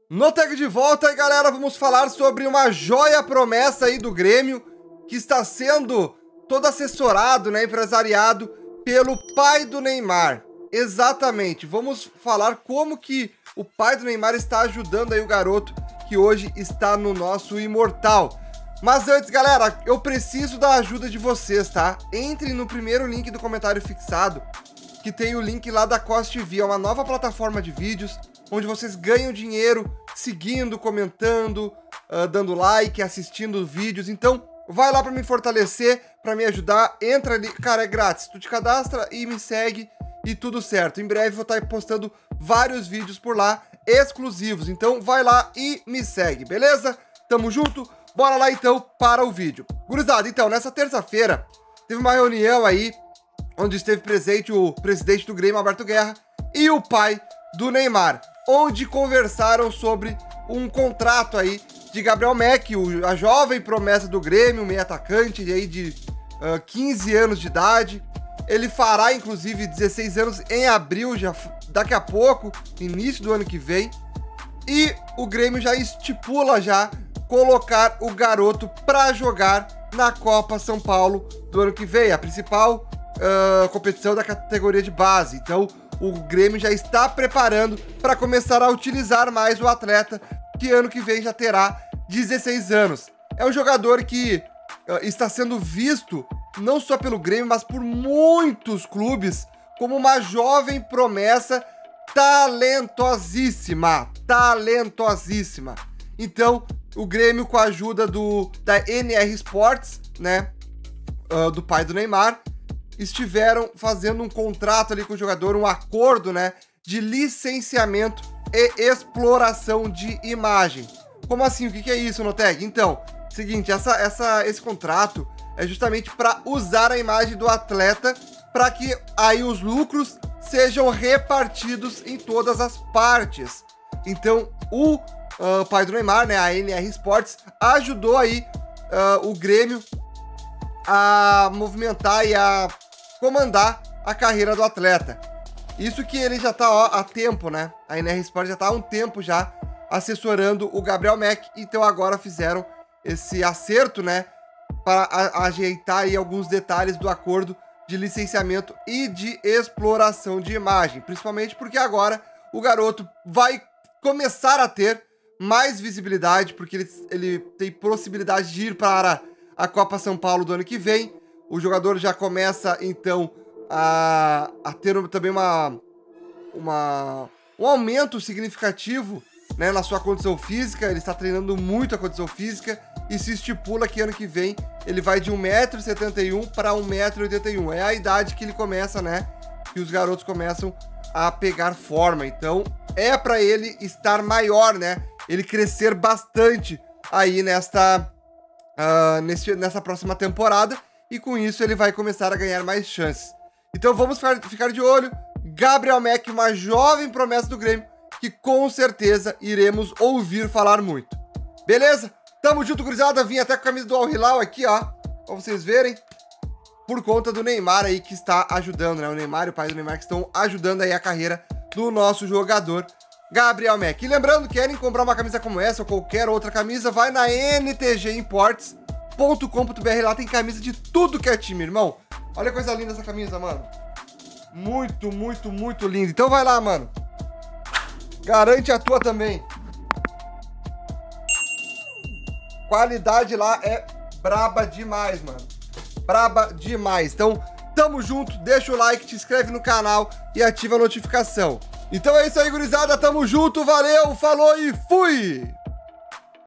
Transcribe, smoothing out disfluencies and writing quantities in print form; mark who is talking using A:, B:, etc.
A: No tag de volta aí, galera, vamos falar sobre uma joia promessa aí do Grêmio, que está sendo todo assessorado, né, empresariado pelo pai do Neymar. Exatamente, vamos falar como que o pai do Neymar está ajudando aí o garoto que hoje está no nosso Imortal. Mas antes, galera, eu preciso da ajuda de vocês, tá? Entrem no primeiro link do comentário fixado, que tem o link lá da Cost TV, é uma nova plataforma de vídeos, onde vocês ganham dinheiro seguindo, comentando, dando like, assistindo vídeos. Então, vai lá para me fortalecer, para me ajudar, entra ali, cara, é grátis. Tu te cadastra e me segue e tudo certo. Em breve vou estar postando vários vídeos por lá, exclusivos. Então, vai lá e me segue, beleza? Tamo junto? Bora lá então para o vídeo. Gurizada, então, nessa terça-feira, teve uma reunião aí, onde esteve presente o presidente do Grêmio, Alberto Guerra, e o pai do Neymar, onde conversaram sobre um contrato aí de Gabriel Mack, a jovem promessa do Grêmio, meio atacante aí de 15 anos de idade. Ele fará, inclusive, 16 anos em abril, já daqui a pouco, início do ano que vem. E o Grêmio já estipula já colocar o garoto para jogar na Copa São Paulo do ano que vem, a principal competição da categoria de base. Então, o Grêmio já está preparando para começar a utilizar mais o atleta, que ano que vem já terá 16 anos. É um jogador que está sendo visto não só pelo Grêmio, mas por muitos clubes como uma jovem promessa talentosíssima. Então, o Grêmio, com a ajuda da NR Sports, né, do pai do Neymar, estiveram fazendo um contrato ali com o jogador, um acordo, né, de licenciamento e exploração de imagem. Como assim? O que é isso, Noteg? Então, seguinte, esse contrato é justamente para usar a imagem do atleta para que aí os lucros sejam repartidos em todas as partes. Então, o pai do Neymar, né, a NR Sports, ajudou aí o Grêmio a movimentar e a comandar a carreira do atleta. Isso que ele já tá há tempo, né? A NR Sport já tá há um tempo já assessorando o Gabriel Mack, então agora fizeram esse acerto, né, para ajeitar aí alguns detalhes do acordo de licenciamento e de exploração de imagem, principalmente porque agora o garoto vai começar a ter mais visibilidade, porque ele tem possibilidade de ir para a Copa São Paulo do ano que vem. O jogador já começa, então, a ter também um aumento significativo, né, na sua condição física. Ele está treinando muito a condição física e se estipula que ano que vem ele vai de 1,71 m para 1,81 m. É a idade que ele começa, né, que os garotos começam a pegar forma. Então, é para ele estar maior, né, ele crescer bastante aí nessa próxima temporada. E com isso ele vai começar a ganhar mais chances. Então vamos ficar de olho. Gabriel Mack, uma jovem promessa do Grêmio, que com certeza iremos ouvir falar muito. Beleza? Tamo junto, gurizada. Vim até com a camisa do Al Hilal aqui, ó, pra vocês verem. Por conta do Neymar aí que está ajudando, né? O Neymar e o pai do Neymar que estão ajudando aí a carreira do nosso jogador Gabriel Mack. E lembrando, querem comprar uma camisa como essa ou qualquer outra camisa, vai na NTG Imports. .com.br, lá tem camisa de tudo que é time, irmão. Olha a coisa linda essa camisa, mano. Muito, muito, muito linda. Então vai lá, mano. Garante a tua também. Qualidade lá é braba demais, mano. Braba demais. Então, tamo junto. Deixa o like, te inscreve no canal e ativa a notificação. Então é isso aí, gurizada. Tamo junto. Valeu, falou e fui!